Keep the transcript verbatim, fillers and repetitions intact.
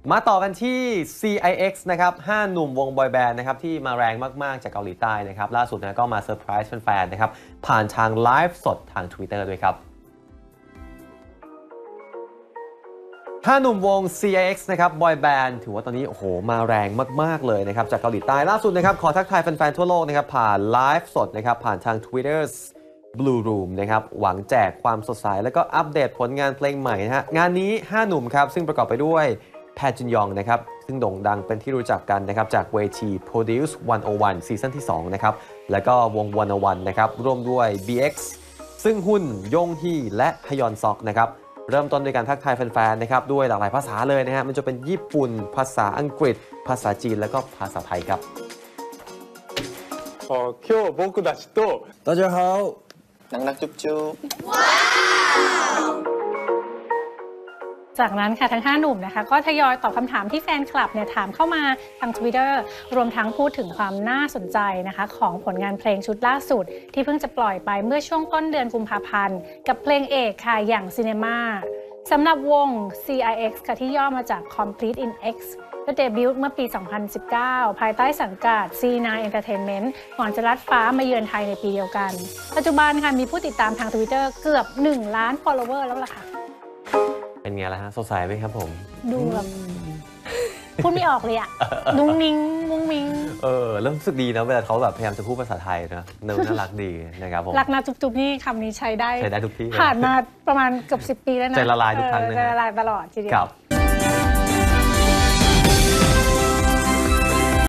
มาต่อกันที่ ซี ไอ เอ็กซ์ นะครับห้าหนุ่มวงบอยแบนด์นะครับที่มาแรงมากๆจากเกาหลีใต้นะครับล่าสุดนะก็มาเซอร์ไพรส์แฟนๆนะครับผ่านทางไลฟ์สดทาง Twitter ด้วยครับห้าหนุ่มวง ซี ไอ เอ็กซ์ นะครับบอยแบนด์ถือว่าตอนนี้โอ้โหมาแรงมากๆเลยนะครับจากเกาหลีใต้ล่าสุดนะครับขอทักทายแฟนๆทั่วโลกนะครับผ่านไลฟ์สดนะครับผ่านทาง Twitter Blue Room นะครับหวังแจกความสดใสและก็อัปเดตผลงานเพลงใหม่นะฮะงานนี้ห้าหนุ่มครับซึ่งประกอบไปด้วยแพทจินยองนะครับซึ่งโด่งดังเป็นที่รู้จักกันนะครับจากเวที Produce หนึ่งศูนย์หนึ่งซีซั่นที่สองนะครับแล้วก็วงหนึ่งศูนย์หนึ่งนะครับร่วมด้วย บี เอ็กซ์ ซึ่งหุ้นยงฮีและฮยอนซอกนะครับเริ่มต้นด้วยการทักทายแฟนๆนะครับด้วยหลากหลายภาษาเลยนะฮะมันจะเป็นญี่ปุ่นภาษาอังกฤษภาษาจีนและก็ภาษาไทยครับ今日僕たちと大家好นักนักจุ๊บจุ๊บจากนั้นค่ะทั้งห้าหนุ่มนะคะก็ทยอยตอบคำถามที่แฟนคลับเนี่ยถามเข้ามาทาง Twitter รวมทั้งพูดถึงความน่าสนใจนะคะของผลงานเพลงชุดล่าสุดที่เพิ่งจะปล่อยไปเมื่อช่วงต้นเดือนกุมภาพันธ์กับเพลงเอกค่ะอย่าง Cinema สำหรับวง ซี ไอ เอ็กซ์ ค่ะที่ย่อมาจาก Complete in X ก็เดบิวต์เมื่อปี สองพันสิบเก้า ภายใต้สังกัด ซี ไนน์ Entertainment ก่อนจะลัดฟ้ามาเยือนไทยในปีเดียวกันปัจจุบันค่ะมีผู้ติดตามทาง Twitter เกือบหนึ่งล้าน follower แล้วล่ะค่ะเป็นไงล่ะฮะสดใสไหมครับผมดูแบบพูดไม่ออกเลยอะนุ้งนิ้งมุ้งมิ้งเออเริ่มรู้สึกดีนะเวลาเขาแบบพยายามจะพูดภาษาไทยนะเนิร์น่ารักดีนะครับผมรักนะจุ๊บๆนี่คำนี้ใช้ได้ใช้ได้ทุกที่ผ่านมาประมาณเกือบสิบปีแล้วนะใจละลายทุกครั้งนะใจละลายตลอดทีเดียว